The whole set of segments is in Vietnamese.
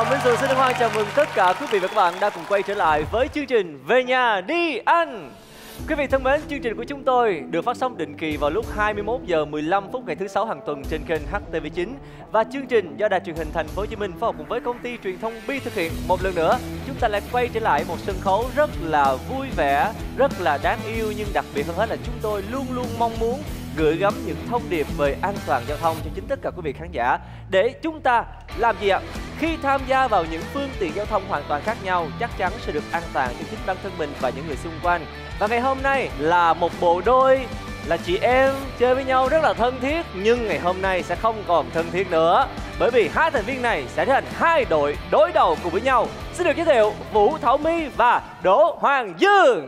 Minh Dũng xin hân hoan chào mừng tất cả quý vị và các bạn đã cùng quay trở lại với chương trình Về Nhà Đi Ăn. Quý vị thân mến, chương trình của chúng tôi được phát sóng định kỳ vào lúc 21 giờ 15 phút ngày thứ Sáu hàng tuần trên kênh HTV9 và chương trình do Đài Truyền hình Thành phố Hồ Chí Minh phối hợp cùng với công ty truyền thông Bi thực hiện. Một lần nữa, chúng ta lại quay trở lại một sân khấu rất là vui vẻ, rất là đáng yêu, nhưng đặc biệt hơn hết là chúng tôi luôn luôn mong muốn gửi gắm những thông điệp về an toàn giao thông cho chính tất cả quý vị khán giả. Để chúng ta làm gì ạ? Khi tham gia vào những phương tiện giao thông hoàn toàn khác nhau, chắc chắn sẽ được an toàn cho chính bản thân mình và những người xung quanh. Và ngày hôm nay là một bộ đôi là chị em chơi với nhau rất là thân thiết, nhưng ngày hôm nay sẽ không còn thân thiết nữa, bởi vì hai thành viên này sẽ trở thành hai đội đối đầu cùng với nhau. Xin được giới thiệu Vũ Thảo My và Đỗ Hoàng Dương.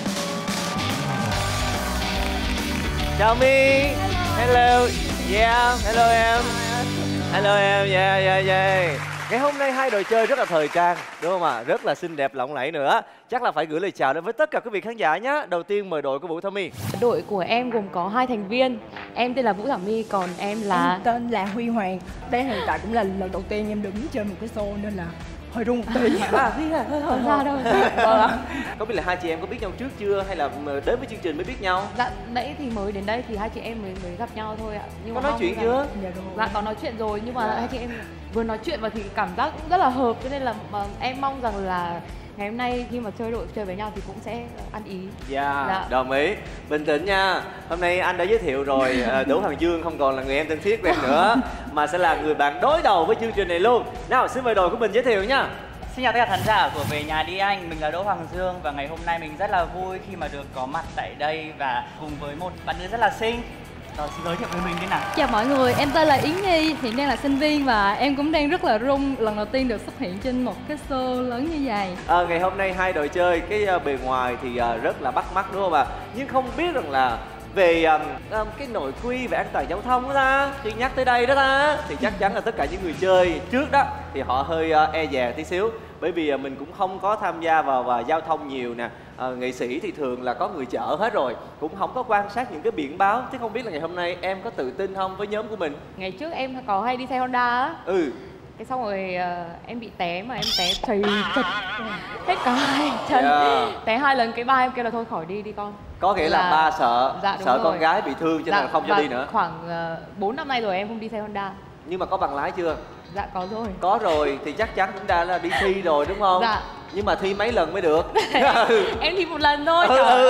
Chào My. Hello. Yeah, hello em. Hello em. Yeah. Ngày hôm nay hai đội chơi rất là thời trang, đúng không ạ? Rất là xinh đẹp lộng lẫy nữa. Chắc là phải gửi lời chào đến với tất cả quý vị khán giả nhé. Đầu tiên mời đội của Vũ Thảo My. Đội của em gồm có hai thành viên. Em tên là Vũ Thảo My, còn em là... Em tên là Huy Hoàng. Đây hiện tại cũng là lần đầu tiên em đứng chơi một cái show nên là hơi run một tí. Không ra đâu. Không biết là hai chị em có biết nhau trước chưa hay là đến với chương trình mới biết nhau? Dạ, nãy thì mới đến đây thì hai chị em mới gặp nhau thôi ạ. Nhưng có mà nói chuyện chưa? Dạ, có nói chuyện rồi, nhưng mà hai chị em vừa nói chuyện và thì cảm giác cũng rất là hợp, cho nên là em mong rằng là ngày hôm nay khi mà chơi với nhau thì cũng sẽ ăn ý. Dạ, đồng ý. Bình tĩnh nha. Hôm nay anh đã giới thiệu rồi, Đỗ Hoàng Dương không còn là người em thân thiết của em nữa, mà sẽ là người bạn đối đầu với chương trình này luôn. Nào, xin mời đội của mình giới thiệu nha. Xin chào tất cả khán giả của Về Nhà Đi Anh, mình là Đỗ Hoàng Dương và ngày hôm nay mình rất là vui khi mà được có mặt tại đây và cùng với một bạn nữ rất là xinh. Rồi, xin giới thiệu với mình đi nào. Chào mọi người, em tên là Yến Nhi, hiện đang là sinh viên và em cũng đang rất là run lần đầu tiên được xuất hiện trên một cái show lớn như vậy. Ngày hôm nay hai đội chơi, cái bề ngoài thì rất là bắt mắt đúng không ạ? Nhưng không biết rằng là về cái nội quy về an toàn giao thông đó ta, khi nhắc tới đây đó ta, thì chắc chắn là tất cả những người chơi trước đó thì họ hơi e dè tí xíu, bởi vì mình cũng không có tham gia vào giao thông nhiều nè. Nghệ sĩ thì thường là có người chở hết rồi, cũng không có quan sát những cái biển báo. Thế không biết là ngày hôm nay em có tự tin không với nhóm của mình? Ngày trước em có hay đi xe Honda á. Cái xong rồi em bị té mà em té chảy chật hết cả hai chân. Té hai lần, cái ba em kêu là thôi khỏi đi con. Có nghĩa là ba sợ sợ con gái bị thương cho nên là không cho đi nữa. Khoảng 4 năm nay rồi em không đi xe Honda. Nhưng mà có bằng lái chưa? Dạ có rồi. Có rồi thì chắc chắn cũng đã là đi thi rồi đúng không? Dạ. Nhưng mà thi mấy lần mới được? Em thi một lần thôi.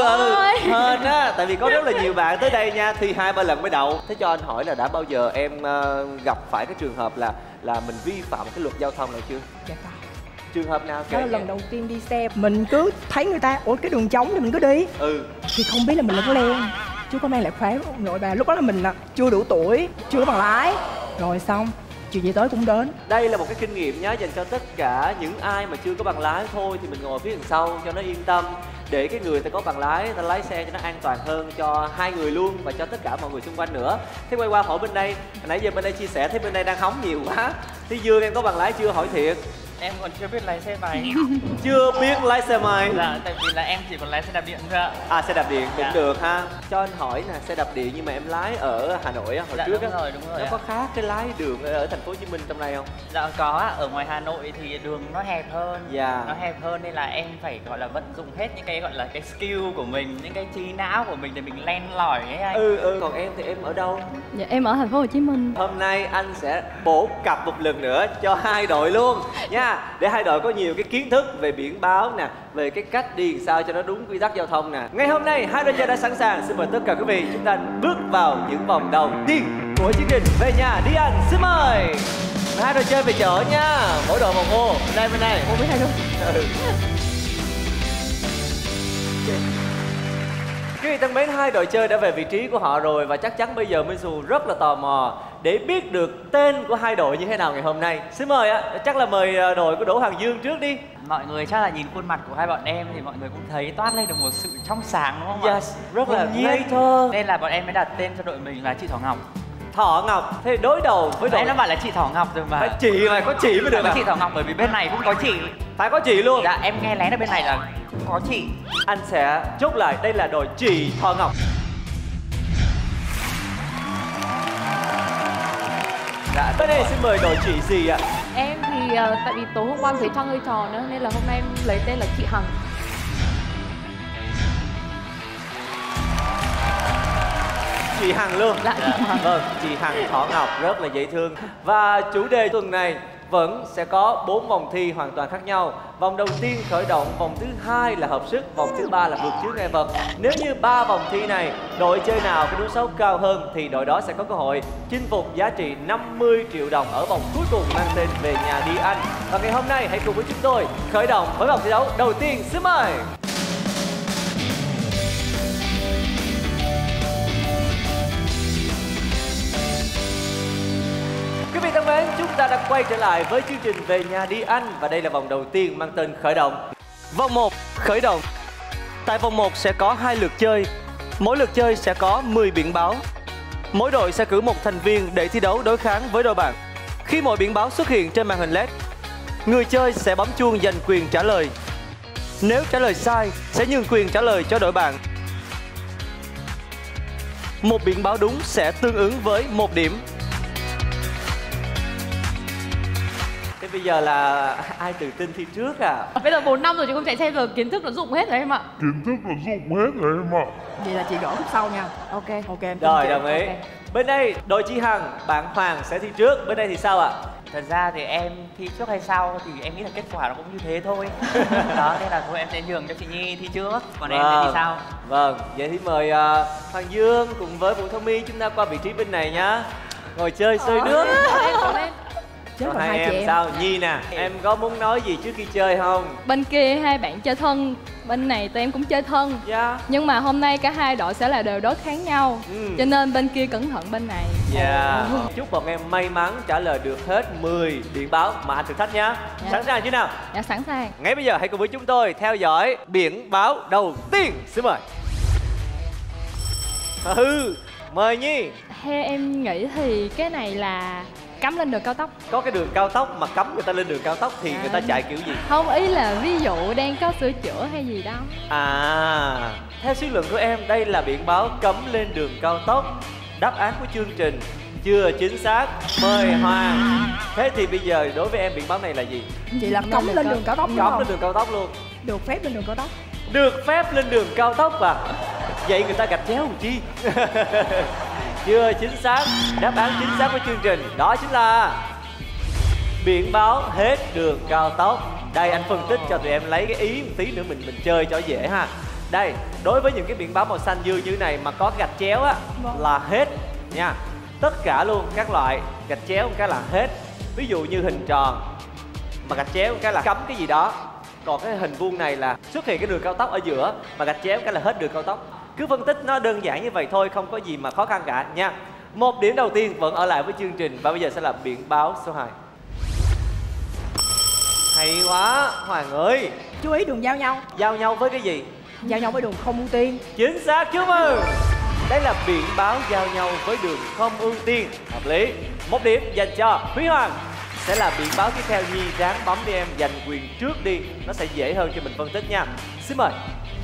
Hên á, tại vì có rất là nhiều bạn tới đây nha, thi 2-3 lần mới đậu. Thế cho anh hỏi là đã bao giờ em gặp phải cái trường hợp là mình vi phạm cái luật giao thông nào chưa? Dạ có. Trường hợp nào? Đó là lần đầu tiên đi xe, mình cứ thấy người ta ủa cái đường trống thì mình cứ đi. Thì không biết là mình lấn len, chú công an lại khóa nội bà. Lúc đó là mình chưa đủ tuổi, chưa có bằng lái. Rồi xong chuyện gì tới cũng đến. Đây là một cái kinh nghiệm nhé, dành cho tất cả những ai mà chưa có bằng lái thôi thì mình ngồi phía đằng sau cho nó yên tâm, để cái người ta có bằng lái, ta lái xe cho nó an toàn hơn cho hai người luôn và cho tất cả mọi người xung quanh nữa. Thế quay qua hỏi bên đây, nãy giờ bên đây chia sẻ thấy bên đây đang hóng nhiều quá. Thế Dương em có bằng lái chưa, hỏi thiệt? Em còn chưa biết lái xe máy. Chưa biết lái xe máy? Dạ, tại vì là em chỉ còn lái xe đạp điện thôi ạ. À, xe đạp điện cũng được ha. Cho anh hỏi nè, xe đạp điện nhưng mà em lái ở Hà Nội á, hồi trước á, đúng rồi. nó có khác cái lái đường ở thành phố Hồ Chí Minh trong này không? Dạ có ạ, ở ngoài Hà Nội thì đường nó hẹp hơn. Nó hẹp hơn nên là em phải gọi là vận dụng hết những cái gọi là cái skill của mình, những cái trí não của mình để mình len lỏi ấy anh. Còn em thì em ở đâu? Dạ em ở thành phố Hồ Chí Minh. Hôm nay anh sẽ bổ cặp một lần nữa cho hai đội luôn nha, để hai đội có nhiều cái kiến thức về biển báo nè, về cái cách đi sao cho nó đúng quy tắc giao thông nè. Ngày hôm nay hai đội chơi đã sẵn sàng, xin mời tất cả quý vị chúng ta bước vào những vòng đầu tiên của chương trình Về Nhà Đi Ăn. Xin mời hai đội chơi về chợ nha, mỗi đội một ô. Bên đây Ô bên này luôn. Quý vị thân mến, hai đội chơi đã về vị trí của họ rồi và chắc chắn bây giờ Minh Xù rất là tò mò để biết được tên của hai đội như thế nào ngày hôm nay. Xin mời ạ, chắc là mời đội của Đỗ Hoàng Dương trước đi. Mọi người chắc là nhìn khuôn mặt của hai bọn em thì mọi người cũng thấy toát lên được một sự trong sáng đúng không ạ? Yes, rất là ngây thơ. Nên là bọn em mới đặt tên cho đội mình là chị Thỏ Ngọc. Thỏ Ngọc, thế đối đầu với đội... Em đã bảo là chị Thỏ Ngọc rồi mà. Phải chị mà, có chị mới được à? Chị Thỏ Ngọc bởi vì bên này cũng có chị. Phải có chị luôn? Dạ, em nghe lén ở bên này là cũng có chị. Anh sẽ chốt lại đây là đội chị Thỏ Ngọc. Dạ, bên này xin mời đội chị gì ạ? Em thì tại vì tối hôm qua em thấy trăng hơi tròn nữa nên là hôm nay em lấy tên là chị Hằng. Chị Hằng luôn. Dạ, chị Hằng. Vâng, chị Hằng Thỏ Ngọc rất là dễ thương. Và chủ đề tuần này vẫn sẽ có 4 vòng thi hoàn toàn khác nhau. Vòng đầu tiên khởi động, vòng thứ hai là hợp sức, vòng thứ ba là vượt chướng ngại vật. Nếu như 3 vòng thi này, đội chơi nào có điểm số cao hơn thì đội đó sẽ có cơ hội chinh phục giá trị 50 triệu đồng ở vòng cuối cùng mang tên Về Nhà Đi Anh. Và ngày hôm nay hãy cùng với chúng tôi khởi động với vòng thi đấu đầu tiên. Xin mời. Quý vị thân mến, chúng ta đã quay trở lại với chương trình Về Nhà Đi Anh và đây là vòng đầu tiên mang tên khởi động. Vòng 1 khởi động. Tại vòng 1 sẽ có 2 lượt chơi. Mỗi lượt chơi sẽ có 10 biển báo. Mỗi đội sẽ cử một thành viên để thi đấu đối kháng với đội bạn. Khi mọi biển báo xuất hiện trên màn hình LED, người chơi sẽ bấm chuông giành quyền trả lời. Nếu trả lời sai, sẽ nhường quyền trả lời cho đội bạn. Một biển báo đúng sẽ tương ứng với 1 điểm. Thế bây giờ là ai tự tin thi trước à? Bây giờ 4 năm rồi chứ không chạy xe giờ kiến thức nó dụng hết rồi em ạ. Kiến thức nó dụng hết rồi em ạ. Vậy là chị gõ khúc sau nha. Ok. Ok em. Rồi, đồng ý. Ok. Bên đây đội chị Hằng, bạn Hoàng sẽ thi trước. Bên đây thì sao ạ? Thật ra thì em thi trước hay sau thì em nghĩ là kết quả nó cũng như thế thôi. Đó, nên là thôi em sẽ nhường cho chị Nhi thi trước, còn em sẽ thi sau. Vâng, vậy thì mời Hoàng Dương cùng với Vũ Thông My chúng ta qua vị trí bên này nhá. Ngồi chơi xơi nước. Chết Còn rồi, hai hai chị em em. sao? Nhi nè, em có muốn nói gì trước khi chơi không? Bên kia hai bạn chơi thân, bên này tụi em cũng chơi thân. Dạ. Nhưng mà hôm nay cả hai đội sẽ là đều đối kháng nhau. Cho nên bên kia cẩn thận bên này. Dạ. Chúc bọn em may mắn trả lời được hết 10 biển báo mà anh thử thách nhá. Dạ. Sẵn sàng chưa nào? Dạ sẵn sàng. Ngay bây giờ hãy cùng với chúng tôi theo dõi biển báo đầu tiên. Xin mời. Mời Nhi. Theo em nghĩ thì cái này là cắm lên đường cao tốc. Có cái đường cao tốc mà cấm người ta lên đường cao tốc thì người ta chạy kiểu gì? Không, ý là ví dụ đang có sửa chữa hay gì đó. À, theo suy luận của em đây là biển báo cấm lên đường cao tốc. Đáp án của chương trình chưa chính xác. Mời Hoàng. Thế thì bây giờ đối với em biển báo này là gì? Chị là cấm lên đường cao tốc đúng Cấm không? lên đường cao tốc luôn. Được phép lên đường cao tốc. Được phép lên đường cao tốc à? Vậy người ta gạch chéo làm chi? Chưa chính xác. Đáp án chính xác của chương trình đó chính là biển báo hết đường cao tốc. Đây anh phân tích cho tụi em lấy cái ý một tí nữa mình chơi cho dễ ha. Đây, đối với những cái biển báo màu xanh dương như này mà có gạch chéo á là hết nha. Tất cả luôn các loại gạch chéo một cái là hết. Ví dụ như hình tròn mà gạch chéo một cái là cấm cái gì đó. Còn cái hình vuông này là xuất hiện cái đường cao tốc ở giữa mà gạch chéo cái là hết đường cao tốc. Cứ phân tích nó đơn giản như vậy thôi, không có gì mà khó khăn cả nha. Một điểm đầu tiên vẫn ở lại với chương trình và bây giờ sẽ là biển báo số 2. Hay quá Hoàng ơi. Chú ý đường giao nhau. Giao nhau với cái gì? Giao nhau với đường không ưu tiên. Chính xác, chúc mừng. Đây là biển báo giao nhau với đường không ưu tiên. Hợp lý. 1 điểm dành cho Huy Hoàng. Sẽ là biển báo tiếp theo. Nhi ráng bấm đi em, giành quyền trước đi. Nó sẽ dễ hơn cho mình phân tích nha. Xin mời.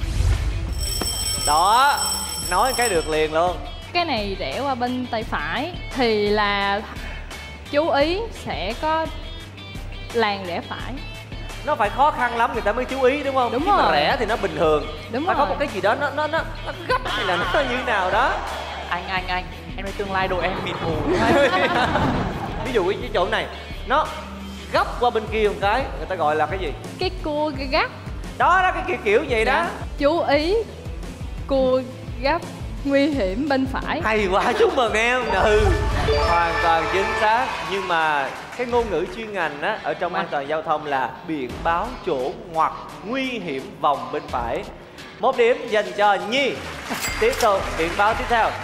Đó, nói cái được liền luôn. Cái này rẽ qua bên tay phải thì là chú ý sẽ có làn rẽ phải. Nó phải khó khăn lắm người ta mới chú ý đúng không? Đúng Chứ mà rồi. rẽ thì nó bình thường. Đúng Phải có rồi. một cái gì đó nó gấp hay là nó như nào đó. Anh, em thấy tương lai đội em mịt mù. Ví dụ cái chỗ này nó gấp qua bên kia một cái, người ta gọi là cái gì? Cái cua cái gắt. Đó cái kiểu vậy đó. Dạ. Chú ý cua gấp nguy hiểm bên phải. Hay quá, chúc mừng em. Hoàn toàn chính xác. Nhưng mà cái ngôn ngữ chuyên ngành á ở trong an toàn giao thông là biển báo chỗ ngoặt nguy hiểm vòng bên phải. 1 điểm dành cho Nhi. Tiếp tục biển báo tiếp theo.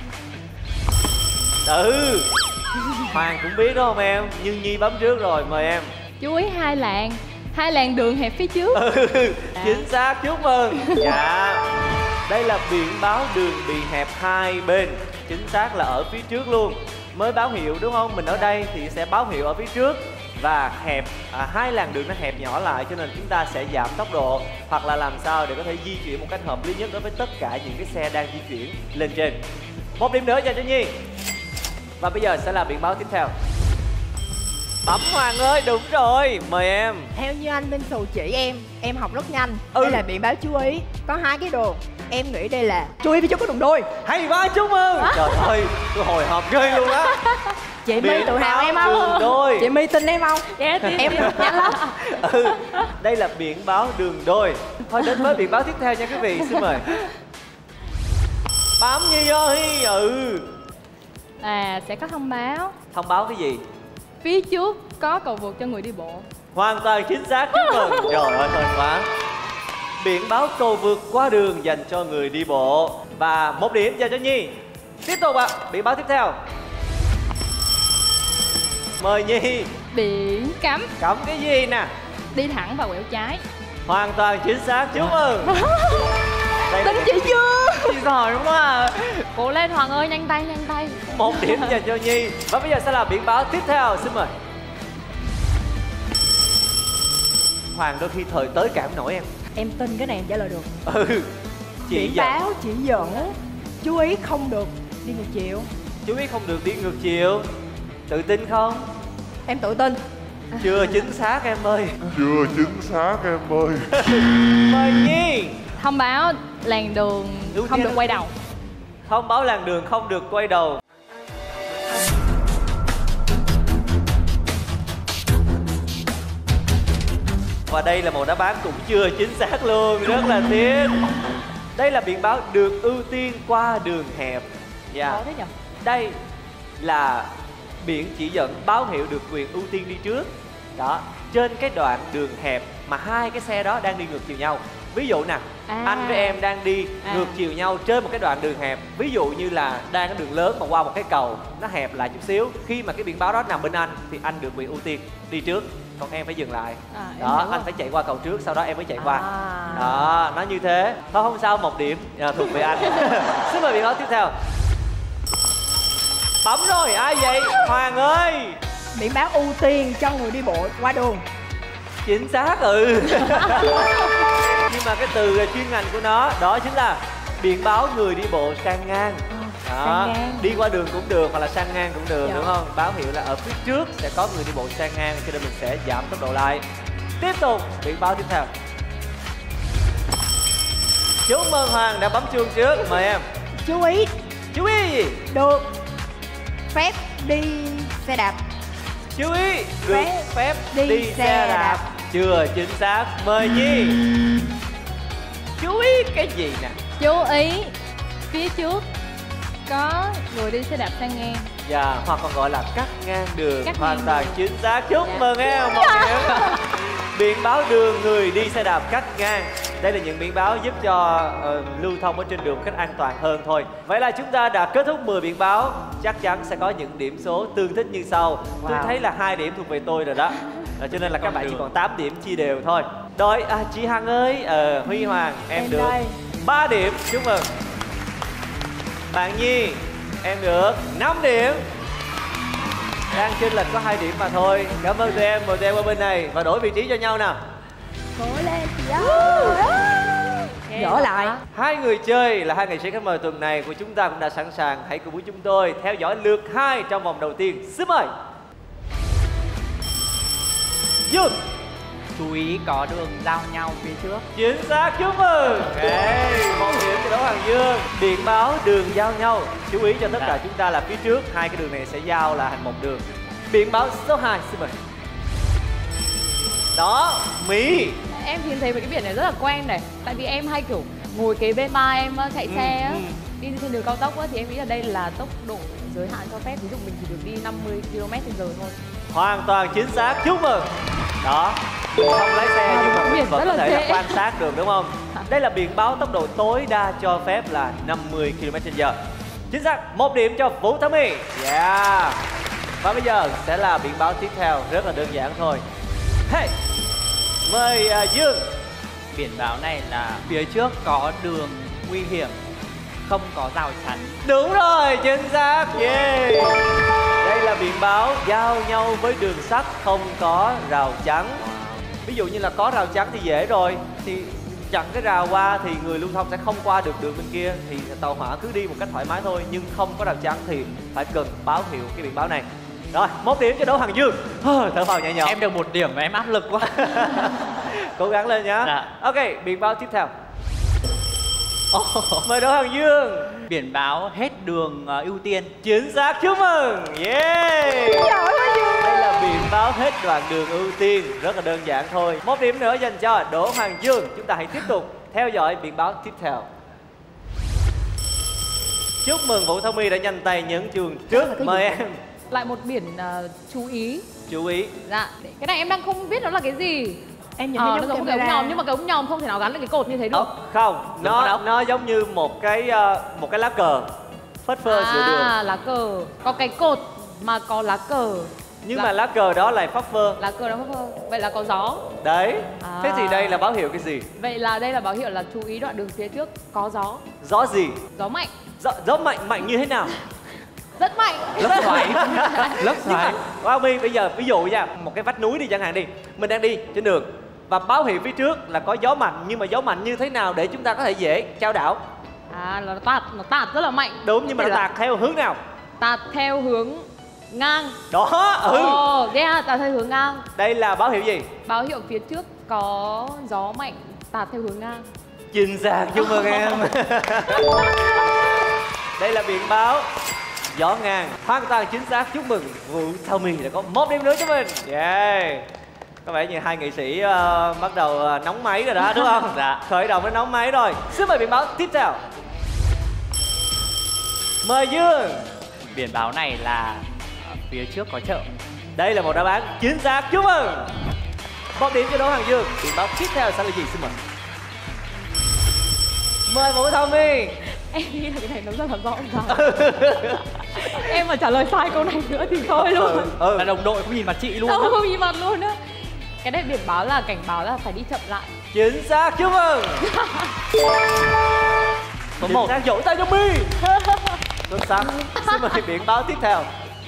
Hoàng cũng biết đúng không em? Nhưng Nhi bấm trước rồi, mời em. Chú ý hai làn đường hẹp phía trước. Chính xác, chúc mừng. Dạ. Đây là biển báo đường bị hẹp hai bên. Chính xác là ở phía trước luôn. Mới báo hiệu đúng không? Mình ở đây thì sẽ báo hiệu ở phía trước. Và hẹp, hai làn đường nó hẹp nhỏ lại cho nên chúng ta sẽ giảm tốc độ. Hoặc là làm sao để có thể di chuyển một cách hợp lý nhất đối với tất cả những cái xe đang di chuyển lên trên. 1 điểm nữa dành cho Nhi. Và bây giờ sẽ là biển báo tiếp theo. Bấm Hoàng ơi, đúng rồi, mời em. Theo như anh Minh Xù chỉ em học rất nhanh. Đây là biển báo chú ý. Có 2 cái đường. Em nghĩ đây là chú ý phía trước có đường đôi. Hay quá, chúc mừng. Trời ơi, tôi hồi hộp ghê luôn á. Chị My tự hào em không? Đường đôi. Chị My tin em không? Yes, Em được nhanh lắm. Đây là biển báo đường đôi. Thôi đến với biển báo tiếp theo nha quý vị, xin mời. Bấm Nhi ơi. Sẽ có thông báo Thông báo cái gì? phía trước có cầu vượt cho người đi bộ. Hoàn toàn chính xác, chúc mừng. Trời ơi, thôi quá. Biển báo cầu vượt qua đường dành cho người đi bộ. Và 1 điểm dành cho Nhi. Tiếp tục ạ, biển báo tiếp theo. Mời Nhi. Biển cấm Cấm cái gì nè? đi thẳng và quẹo trái. Hoàn toàn chính xác, chúc mừng. Đây là Tin chị chưa? chị giỏi đúng không ạ? Cố lên Hoàng ơi, nhanh tay, nhanh tay. 1 điểm dành cho Nhi. Và bây giờ sẽ là biển báo tiếp theo, xin mời. Hoàng đôi khi thời tới cảm nổi em. Em tin cái này em trả lời được. Chị Biển dẫn. báo chỉ dẫn chú ý không được đi ngược chiều. Chú ý không được đi ngược chiều. Tự tin không? Em tự tin. Chưa chính xác em ơi. Chưa chính xác em ơi. Mời Nhi. Thông báo làn đường không được quay đầu. Thông báo làn đường không được quay đầu. Và đây là một đáp án cũng chưa chính xác luôn, rất là tiếc. Đây là biển báo được ưu tiên qua đường hẹp. Khó thế nhỉ? Đây là biển chỉ dẫn báo hiệu được quyền ưu tiên đi trước. Đó, trên cái đoạn đường hẹp mà 2 cái xe đó đang đi ngược chiều nhau. Ví dụ nè, anh với em đang đi ngược chiều nhau trên một cái đoạn đường hẹp. Ví dụ như là đang có đường lớn mà qua một cái cầu nó hẹp lại chút xíu. Khi mà cái biển báo đó nằm bên anh thì anh được quyền ưu tiên đi trước, còn em phải dừng lại. Đó, anh phải chạy qua cầu trước, sau đó em mới chạy qua. Đó, nó như thế. Thôi không sao, 1 điểm thuộc về anh. Xin mời biển báo tiếp theo. Bấm rồi, ai vậy? Hoàng ơi. Biển báo ưu tiên cho người đi bộ qua đường. Chính xác. Nhưng mà cái từ chuyên ngành của nó đó chính là biển báo người đi bộ sang ngang. Đó, sang ngang. đi qua đường cũng được hoặc là sang ngang cũng được, đúng không? Báo hiệu là ở phía trước sẽ có người đi bộ sang ngang, cho nên mình sẽ giảm tốc độ lại. Tiếp tục, biển báo tiếp theo. Chúc mừng Hoàng đã bấm chuông trước, mời em. Chú ý Chú ý gì? được phép đi xe đạp. Chú ý được phép đi xe đạp. Chưa chính xác, mời Nhi. Chú ý cái gì nè? Chú ý phía trước có người đi xe đạp sang ngang. Dạ, hoặc còn gọi là cắt ngang đường. Cắt Hoàn ngang toàn đường. chính xác, chúc mừng em 1 điểm. Biển báo đường người đi xe đạp cắt ngang. Đây là những biển báo giúp cho lưu thông ở trên đường một cách an toàn hơn thôi. Vậy là chúng ta đã kết thúc 10 biển báo. Chắc chắn sẽ có những điểm số tương thích như sau. Tôi thấy là 2 điểm thuộc về tôi rồi đó. Cho nên là các bạn chỉ còn 8 điểm chia đều thôi. Rồi, chị Hằng ơi, Huy Hoàng, em được đây. 3 điểm, chúc mừng. Bạn Nhi, em được 5 điểm. Đang chênh lệch có 2 điểm mà thôi. Cảm ơn tụi em, mời tụi em qua bên này và đổi vị trí cho nhau nào. Cố lên chị ơi. Gỡ lại. 2 người chơi là 2 nghệ sĩ khách mời tuần này của chúng ta cũng đã sẵn sàng. Hãy cùng với chúng tôi theo dõi lượt 2 trong vòng đầu tiên. Xin mời. Dương. Chú ý có đường giao nhau phía trước. Chính xác, chúc mừng. Okay, 1 điểm cho Đỗ Hoàng Dương. Biển báo đường giao nhau. Chú ý cho tất cả chúng ta là phía trước 2 cái đường này sẽ giao là thành một đường. Biển báo số 2, xin mời. Đó, Mỹ. Em thì thấy cái biển này rất là quen này. Tại vì em hay kiểu ngồi kế bên ba em chạy xe á, đi trên đường cao tốc á, thì em nghĩ là đây là tốc độ giới hạn cho phép. Ví dụ mình chỉ được đi 50 km/h thôi. Hoàn toàn chính xác, chúc mừng. Đó, mình không lái xe nhưng mà mình vẫn có thể là quan sát được, đúng không? Đây là biển báo tốc độ tối đa cho phép là 50 km/h. Chính xác, 1 điểm cho Vũ Thảo My. Yeah. Và bây giờ sẽ là biển báo tiếp theo, rất là đơn giản thôi. Hey, mời Dương. Biển báo này là phía trước có đường nguy hiểm, không có rào chắn. Đúng rồi, chính xác. Yeah. Đây là biển báo giao nhau với đường sắt không có rào chắn. Ví dụ như là có rào chắn thì dễ rồi, thì chặn cái rào qua thì người lưu thông sẽ không qua được đường bên kia, thì tàu hỏa cứ đi một cách thoải mái thôi. Nhưng không có rào chắn thì phải cần báo hiệu cái biển báo này. Rồi, 1 điểm cho Đỗ Hoàng Dương. Thở phào nhẹ nhõm. Em được 1 điểm mà em áp lực quá. Cố gắng lên nhá. Dạ. Ok, biển báo tiếp theo. Mời Đỗ Hoàng Dương. Biển báo hết đường ưu tiên. Chính xác, chúc mừng. Yeah. Đây là biển báo hết đoạn đường ưu tiên. Rất là đơn giản thôi. 1 điểm nữa dành cho Đỗ Hoàng Dương. Chúng ta hãy tiếp tục theo dõi biển báo tiếp theo. Chúc mừng Vũ Thông My đã nhanh tay nhấn chuông trước. Mời em. Lại một biển chú ý. Chú ý. Dạ, cái này em đang không biết nó là cái gì. Em nhìn thấy nó giống cái ống nhòm, nhưng mà cái ống nhòm không thể nào gắn lên cái cột như thế được. Không, nó giống như một cái lá cờ phất phơ giữa đường. Lá cờ. Có cái cột mà có lá cờ. Nhưng mà lá cờ đó lại phất phơ. Lá cờ đó phất phơ. Vậy là có gió. Đấy. Thế thì đây là báo hiệu cái gì? Vậy là đây là báo hiệu là chú ý đoạn đường phía trước có gió. Gió gì? Gió mạnh. Gió mạnh như thế nào? Rất mạnh. Lốc xoáy. Lốc xoáy. Quang My, bây giờ ví dụ nha, một cái vách núi đi chẳng hạn đi. Mình đang đi trên đường và báo hiệu phía trước là có gió mạnh, nhưng mà gió mạnh như thế nào để chúng ta có thể dễ chao đảo? Nó tạt rất là mạnh. Đúng, nhưng mà nó tạt theo hướng nào? Tạt theo hướng ngang. Đó. Tạt theo hướng ngang. Đây là báo hiệu gì? Báo hiệu phía trước có gió mạnh tạt theo hướng ngang. Chính xác, chúc mừng em. Đây là biển báo gió ngang. Hoàn toàn chính xác, chúc mừng Vũ Thông My đã có 1 điểm nữa cho mình. Yeah. Có vẻ như hai nghệ sĩ bắt đầu nóng máy rồi đó, đúng không? Dạ. Khởi động đến nóng máy rồi. Xin mời biển báo tiếp theo. Mời Dương. Biển báo này là phía trước có chợ. Đây là một đáp án chính xác, chúc mừng. 1 điểm cho Đỗ Hoàng Dương. Biển báo tiếp theo sẽ là gì, xin mời. Mời Vũ Thông My. Em nghĩ là cái này nó rất là rõ ràng. Em mà trả lời sai câu này nữa thì thôi luôn. Là đồng đội không nhìn mặt chị luôn. Không nhìn mặt luôn á. Cái này biển báo là cảnh báo là phải đi chậm lại. Chính xác, chúc mừng. Số 1 vỗ tay cho My. Xuất sắc. Xin mời biển báo tiếp theo.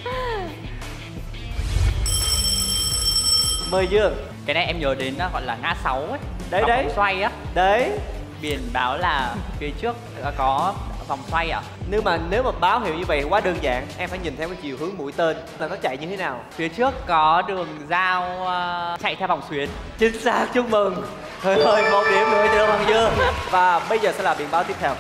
Mời Dương. Cái này em nhớ đến gọi là ngã 6 ấy. Đấy đấy. Vòng xoay á. Đấy. Biển báo là phía trước có vòng xoay à? Nhưng mà nếu mà báo hiệu như vậy quá đơn giản. Em phải nhìn theo cái chiều hướng mũi tên là nó chạy như thế nào. Phía trước có đường dao chạy theo vòng xuyến. Chính xác, chúc mừng. Thôi 1 điểm nữa cho Đỗ Hoàng Dương. Và bây giờ sẽ là biển báo tiếp theo.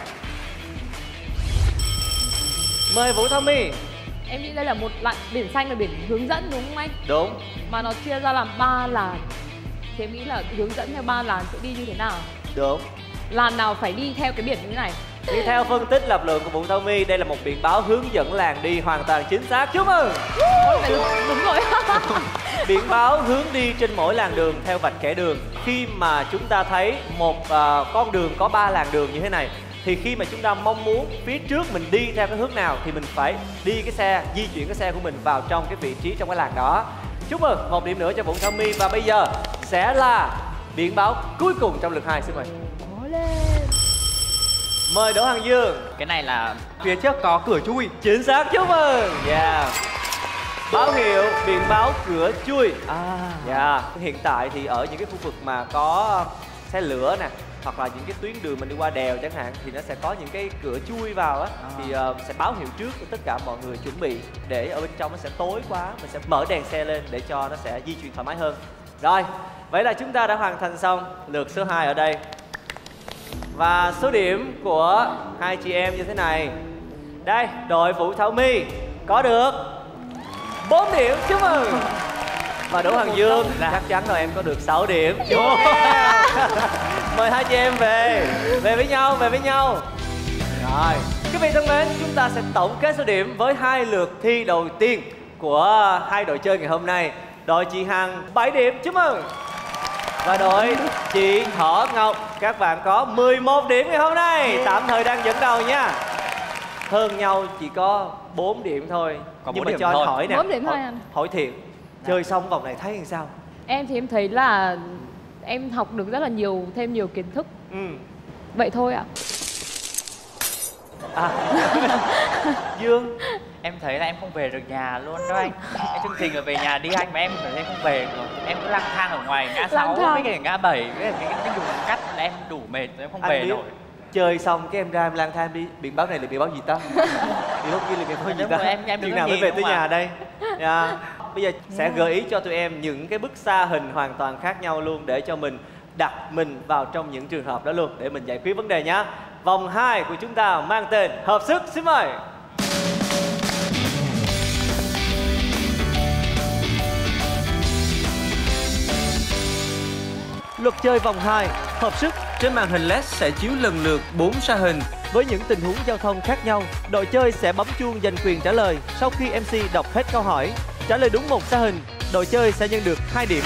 Mời Vũ Thông My. Em nghĩ đây là một loại biển xanh là biển hướng dẫn đúng không anh? Đúng. Mà nó chia ra làm 3 làn. Thì em nghĩ là hướng dẫn theo 3 làn sẽ đi như thế nào? Đúng. Làn nào phải đi theo cái biển như thế này? Đi theo phân tích lập luận của Vũ Thông My, đây là một biển báo hướng dẫn làn đi hoàn toàn chính xác. Chúc mừng. Đúng rồi. Biển báo hướng đi trên mỗi làn đường theo vạch kẻ đường. Khi mà chúng ta thấy một con đường có 3 làn đường như thế này, thì khi mà chúng ta mong muốn phía trước mình đi theo cái hướng nào thì mình phải đi cái xe, di chuyển cái xe của mình vào trong cái vị trí trong cái làn đó. Chúc mừng, 1 điểm nữa cho Vũ Thông My. Và bây giờ sẽ là biển báo cuối cùng trong lượt 2, xin mời. Mời Đỗ Hoàng Dương. Cái này là phía trước có cửa chui. Chính xác, chúc mừng. Yeah. Báo hiệu biển báo cửa chui. Yeah. Hiện tại thì ở những cái khu vực mà có xe lửa nè, hoặc là những cái tuyến đường mình đi qua đèo chẳng hạn, thì nó sẽ có những cái cửa chui vào á, thì sẽ báo hiệu trước cho tất cả mọi người chuẩn bị, để ở bên trong nó sẽ tối quá, mình sẽ mở đèn xe lên để cho nó sẽ di chuyển thoải mái hơn. Rồi, vậy là chúng ta đã hoàn thành xong lượt số 2 ở đây. Và số điểm của hai chị em như thế này. Đây, đội Vũ Thảo My có được 4 điểm, chúc mừng. Và Đỗ Hoàng Dương chắc chắn rồi, em có được 6 điểm. Mời hai chị em về với nhau, về với nhau. Rồi, quý vị thân mến, chúng ta sẽ tổng kết số điểm với 2 lượt thi đầu tiên của hai đội chơi ngày hôm nay. Đội chị Hằng 7 điểm, chúc mừng. Và đội chị Thỏ Ngọc, các bạn có 11 điểm ngày hôm nay, tạm thời đang dẫn đầu nha. Hơn nhau chỉ có 4 điểm thôi. Có nhưng 4 mà điểm cho anh thôi. hỏi nè, 4 điểm thôi anh. hỏi thiệt, chơi xong vòng này thấy làm sao? Em thì em thấy là em học được rất là thêm nhiều kiến thức. Vậy thôi ạ. Dương, em thấy là em không về được nhà luôn đó anh. Cái chương trình là về nhà đi anh, mà em thấy em không về được. Em cứ lang thang ở ngoài ngã 6 với cái ngã 7 với cái đường cắt là em đủ mệt rồi, em không về nổi. Chơi xong cái em ra em lang thang đi, biển báo này là biển báo gì ta? Biển báo kia là biển báo gì ta? Em chừng nào mới về tới nhà đây? Bây giờ sẽ gợi ý cho tụi em những cái bức xa hình hoàn toàn khác nhau luôn, để cho mình đặt mình vào trong những trường hợp đó luôn, để mình giải quyết vấn đề nhá. Vòng 2 của chúng ta mang tên hợp sức, xin mời. Luật chơi vòng 2, hợp sức. Trên màn hình LED sẽ chiếu lần lượt 4 sa hình với những tình huống giao thông khác nhau. Đội chơi sẽ bấm chuông giành quyền trả lời sau khi MC đọc hết câu hỏi. Trả lời đúng một sa hình, đội chơi sẽ nhận được 2 điểm.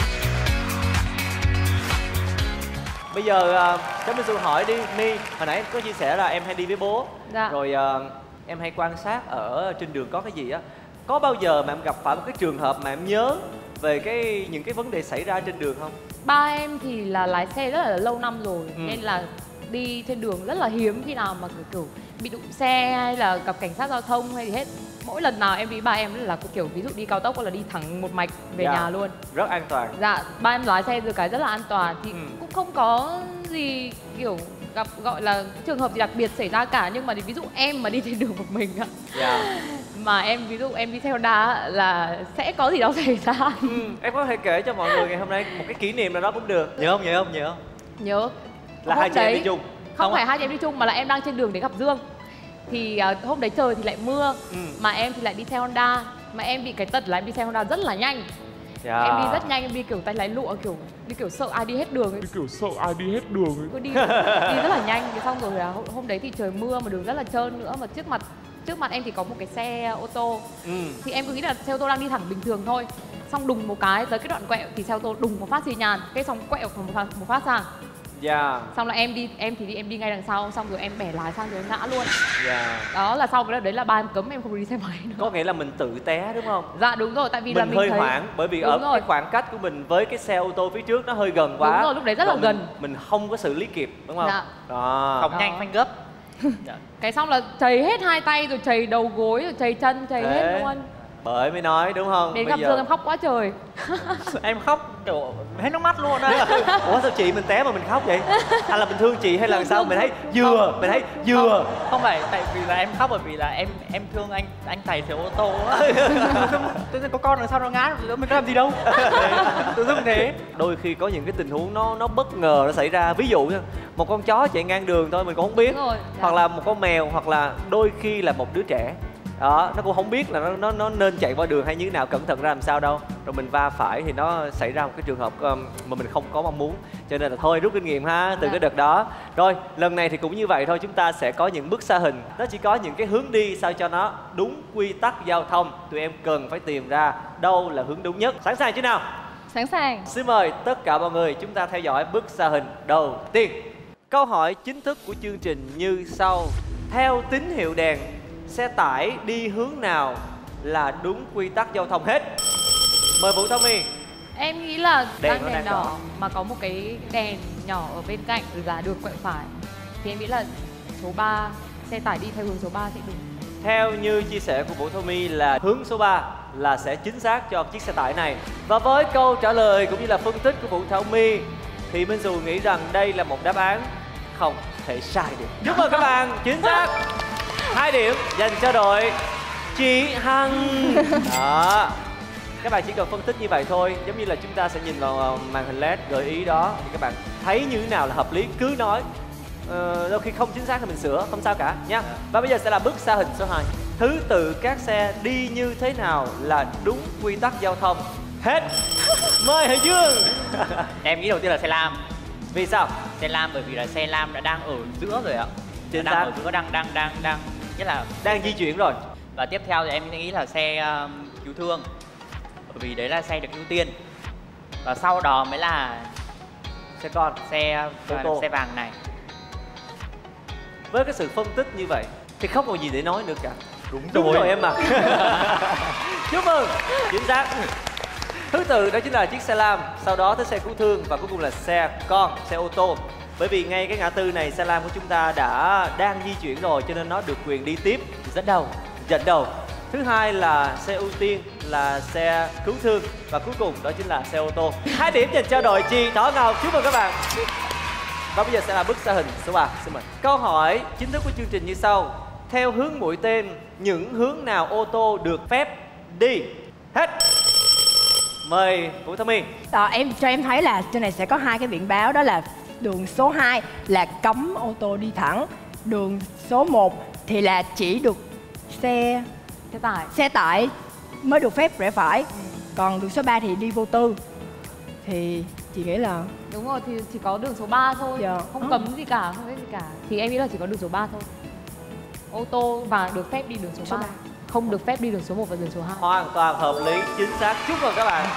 Bây giờ cho Minh Xu hỏi đi. My, hồi nãy em có chia sẻ là em hay đi với bố. Dạ. Rồi em hay quan sát ở trên đường có cái gì á. Có bao giờ mà em gặp phải một cái trường hợp mà em nhớ về những cái vấn đề xảy ra trên đường không? Ba em thì là lái xe rất là lâu năm rồi, nên là đi trên đường rất là hiếm khi nào mà kiểu bị đụng xe hay là gặp cảnh sát giao thông hay gì hết. Mỗi lần nào em đi ba em là kiểu ví dụ đi cao tốc là đi thẳng một mạch về nhà luôn. Rất an toàn. Dạ, ba em lái xe được cái rất là an toàn, thì cũng không có gì kiểu gặp gọi là trường hợp gì đặc biệt xảy ra cả. Nhưng mà ví dụ em mà đi trên đường một mình á, mà em ví dụ em đi theo Honda là sẽ có gì đó xảy ra. Em có thể kể cho mọi người ngày hôm nay một cái kỷ niệm nào đó cũng được. Nhớ không? Nhớ. Là hai chị em đi chung? Không phải hai chị em đi chung, mà là em đang trên đường để gặp Dương. Thì hôm đấy trời thì lại mưa, mà em thì lại đi xe Honda. Mà em bị cái tật là em đi xe Honda rất là nhanh. Em đi rất nhanh, em đi kiểu tay lái lụa, kiểu sợ ai đi hết đường ấy. Cứ đi rất là nhanh. Thì xong rồi là hôm đấy thì trời mưa mà đường rất là trơn nữa, mà trước mặt em thì có một cái xe ô tô. Thì em cứ nghĩ là xe ô tô đang đi thẳng bình thường thôi. Xong đùng một cái tới cái đoạn quẹo thì xe ô tô đùng một phát xì nhàn, cái xong quẹo một phát sang. Xong là em đi ngay đằng sau, xong rồi em bẻ lái sang rồi em ngã luôn. Đó là sau cái đấy là ba em cấm em không được đi xe máy nữa. Có nghĩa là mình tự té đúng không? Dạ đúng rồi, tại vì là mình hơi hoảng, bởi vì ở cái khoảng cách của mình với cái xe ô tô phía trước nó hơi gần quá. Đúng rồi, lúc đấy rất là gần. Mình không có xử lý kịp đúng không? Phóng nhanh phanh gấp. Cái xong là chảy hết hai tay, rồi chảy đầu gối, rồi chảy chân, chảy hết luôn. Bởi mới nói đúng không? Đến gặp Dương em khóc quá trời. Em khóc kiểu hết nước mắt luôn á. Ủa sao chị mình té mà mình khóc vậy? Hay là mình thương chị hay là sao? Mình thấy vừa. Không phải, tại vì là em khóc bởi vì là em thương anh tài xế ô tô á. Tự nhiên có con đằng sau nó ngã, mình có làm gì đâu. Tự dưng thế. Đôi khi có những cái tình huống nó bất ngờ nó xảy ra. Ví dụ như một con chó chạy ngang đường thôi mình cũng không biết. Hoặc là một con mèo, hoặc là đôi khi là một đứa trẻ. Đó, nó cũng không biết là nó nên chạy qua đường hay như thế nào, cẩn thận ra làm sao đâu. Rồi mình va phải thì nó xảy ra một cái trường hợp mà mình không có mong muốn. Cho nên là thôi rút kinh nghiệm ha, từ cái đợt đó. Rồi, lần này thì cũng như vậy thôi, chúng ta sẽ có những bức xa hình. Nó chỉ có những cái hướng đi sao cho nó đúng quy tắc giao thông. Tụi em cần phải tìm ra đâu là hướng đúng nhất. Sẵn sàng chưa nào? Sẵn sàng. Xin mời tất cả mọi người chúng ta theo dõi bức xa hình đầu tiên. Câu hỏi chính thức của chương trình như sau. Theo tín hiệu đèn, xe tải đi hướng nào là đúng quy tắc giao thông hết? Mời Vũ Tommy. Em nghĩ là Đèn đèn đỏ mà có một cái đèn nhỏ ở bên cạnh là đường quẹo phải. Thì em nghĩ là số 3, xe tải đi theo hướng số 3 sẽ đúng. Theo như chia sẻ của Vũ Tommy là hướng số 3 là sẽ chính xác cho chiếc xe tải này. Và với câu trả lời cũng như là phân tích của Vũ Tommy thì Minh Dù nghĩ rằng đây là một đáp án không thể sai được. Chúc mừng các bạn, chính xác. 2 điểm dành cho đội chị Hằng. Đó. Các bạn chỉ cần phân tích như vậy thôi. Giống như là chúng ta sẽ nhìn vào màn hình LED gợi ý đó. Thì các bạn thấy như thế nào là hợp lý cứ nói. Đôi khi không chính xác thì mình sửa, không sao cả nha. Và bây giờ sẽ là bức xa hình số 2. Thứ tự các xe đi như thế nào là đúng quy tắc giao thông hết? Mời Hải Dương. Em nghĩ đầu tiên là xe lam. Vì sao? Xe lam bởi vì là xe lam đã đang ở giữa rồi ạ. Chính đang xác. ở giữa, đang nghĩa là đang di chuyển rồi. Và tiếp theo thì em nghĩ là xe cứu thương, bởi vì đấy là xe được ưu tiên. Và sau đó mới là xe con, xe ô tô, xe vàng này. Với cái sự phân tích như vậy thì không còn gì để nói nữa cả. Đúng rồi em mà. Chúc mừng, chính xác. Thứ tự đó chính là chiếc xe lam, sau đó tới xe cứu thương và cuối cùng là xe con, xe ô tô. Bởi vì ngay cái ngã tư này xe lam của chúng ta đang di chuyển rồi, cho nên nó được quyền đi tiếp, dẫn đầu. Thứ hai là xe ưu tiên là xe cứu thương và cuối cùng đó chính là xe ô tô. 2 điểm dành cho đội chị Thỏ Ngọc. Chúc mừng các bạn. Và bây giờ sẽ là bức xa hình số 3. Xin mời. Câu hỏi chính thức của chương trình như sau. Theo hướng mũi tên, những hướng nào ô tô được phép đi? Hết. Mời Vũ Thông My. Em thấy là trên này sẽ có hai cái biển báo, đó là đường số 2 là cấm ô tô đi thẳng, đường số 1 thì là chỉ được xe tải mới được phép rẽ phải, còn đường số 3 thì đi vô tư. Thì chị nghĩ là đúng rồi, thì chỉ có đường số 3 thôi. Không cấm gì cả, không biết gì cả. Thì em nghĩ là chỉ có đường số 3 thôi. Ô tô và được phép đi đường số 3. Không được phép đi đường số 1 và đường số 2. Hoàn toàn hợp lý, chính xác. Chúc mừng các bạn.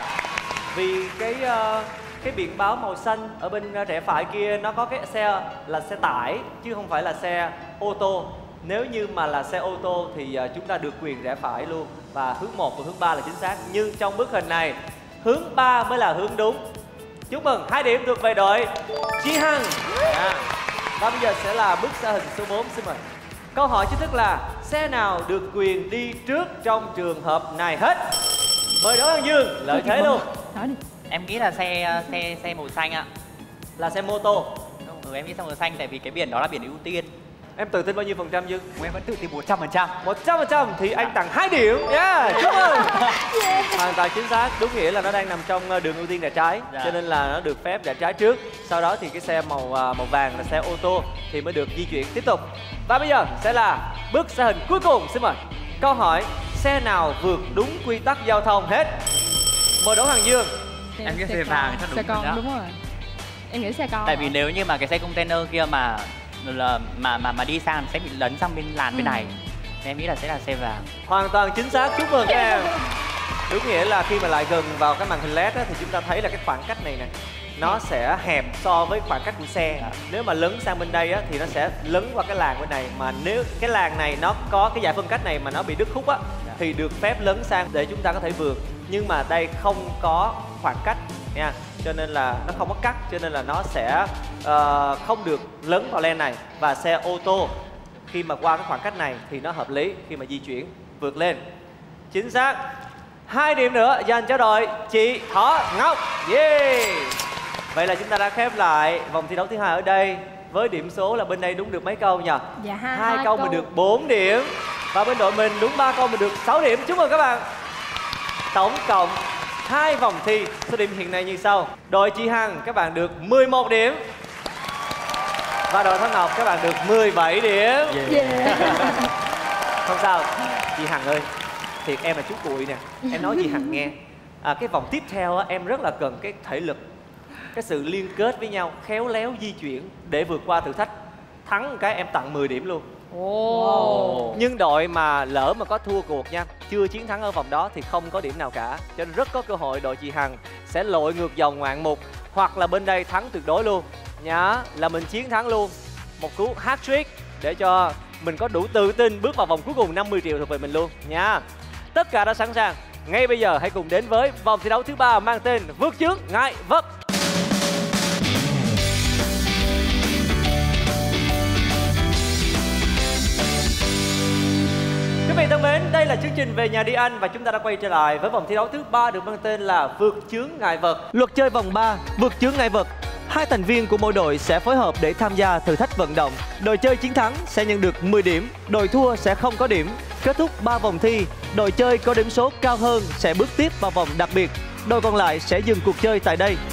Vì cái biển báo màu xanh ở bên rẽ phải kia nó có cái xe là xe tải chứ không phải là xe ô tô. Nếu như mà là xe ô tô thì chúng ta được quyền rẽ phải luôn, và hướng 1 và hướng 3 là chính xác. Nhưng trong bức hình này, hướng 3 mới là hướng đúng. Chúc mừng, 2 điểm thuộc về đội Chi Hằng. Và bây giờ sẽ là bức xạ hình số 4, xin mời. Câu hỏi chính thức là xe nào được quyền đi trước trong trường hợp này hết? Mời Đỗ Hoàng Dương, lợi thế luôn. Em nghĩ là xe màu xanh ạ. Là xe mô tô. Em nghĩ xe màu xanh tại vì cái biển đó là biển ưu tiên. Em tự tin bao nhiêu phần trăm Dương? Em vẫn tự tin 100%. 100% thì anh tặng 2 điểm. Chúc mừng. Hoàn toàn chính xác, đúng nghĩa là nó đang nằm trong đường ưu tiên rẽ trái, cho nên là nó được phép rẽ trái trước. Sau đó thì cái xe màu vàng là xe ô tô thì mới được di chuyển tiếp tục. Và bây giờ sẽ là bức xạ hình cuối cùng, xin mời. Câu hỏi, xe nào vượt đúng quy tắc giao thông hết? Mời Đỗ Hoàng Dương. Em nghĩ xe vàng chắc xe con, đúng rồi. Em nghĩ xe con. Tại vì nếu như mà cái xe container kia mà đi sang sẽ bị lấn sang bên làn bên này, em nghĩ là sẽ là xe vàng. Hoàn toàn chính xác, chúc mừng các em. Đúng nghĩa là khi mà lại gần vào cái màn hình LED á, thì chúng ta thấy là cái khoảng cách này nè nó sẽ hẹp so với khoảng cách của xe. Nếu mà lấn sang bên đây á, thì nó sẽ lấn qua cái làn bên này. Mà nếu cái làn này nó có cái giải phân cách này mà nó bị đứt khúc á, thì được phép lấn sang để chúng ta có thể vượt. Nhưng mà đây không có khoảng cách nha, cho nên là nó không có cắt, cho nên là nó sẽ không được lấn vào lane này. Và xe ô tô khi mà qua cái khoảng cách này thì nó hợp lý khi mà di chuyển vượt lên. Chính xác. 2 điểm nữa dành cho đội chị Thỏ Ngọc. Vậy là chúng ta đã khép lại vòng thi đấu thứ 2 ở đây với điểm số là bên đây đúng được mấy câu nhỉ? Dạ, 2 câu mình được 4 điểm. Và bên đội mình đúng 3 câu mình được 6 điểm. Chúc mừng các bạn. Tổng cộng 2 vòng thi, số điểm hiện nay như sau. Đội chị Hằng các bạn được 11 điểm. Và đội Thỏ Ngọc các bạn được 17 điểm. Không sao, chị Hằng ơi, thiệt em là chú cuội nè. Em nói chị Hằng nghe, cái vòng tiếp theo á, em rất là cần cái thể lực, cái sự liên kết với nhau, khéo léo di chuyển để vượt qua thử thách. Thắng cái em tặng 10 điểm luôn. Nhưng đội mà lỡ mà có thua cuộc nha, chưa chiến thắng ở vòng đó thì không có điểm nào cả. Cho nên rất có cơ hội đội chị Hằng sẽ lội ngược dòng ngoạn mục, hoặc là bên đây thắng tuyệt đối luôn nhá, là mình chiến thắng luôn một cú hat-trick để cho mình có đủ tự tin bước vào vòng cuối cùng 50 triệu thuộc về mình luôn nha. Tất cả đã sẵn sàng, ngay bây giờ hãy cùng đến với vòng thi đấu thứ 3 mang tên vượt chướng ngại vật. Quý vị thân mến, đây là chương trình Về Nhà Đi Anh và chúng ta đã quay trở lại với vòng thi đấu thứ 3 được mang tên là vượt chướng ngại vật. Luật chơi vòng 3, vượt chướng ngại vật. 2 thành viên của mỗi đội sẽ phối hợp để tham gia thử thách vận động. Đội chơi chiến thắng sẽ nhận được 10 điểm, đội thua sẽ không có điểm. Kết thúc 3 vòng thi, đội chơi có điểm số cao hơn sẽ bước tiếp vào vòng đặc biệt. Đội còn lại sẽ dừng cuộc chơi tại đây.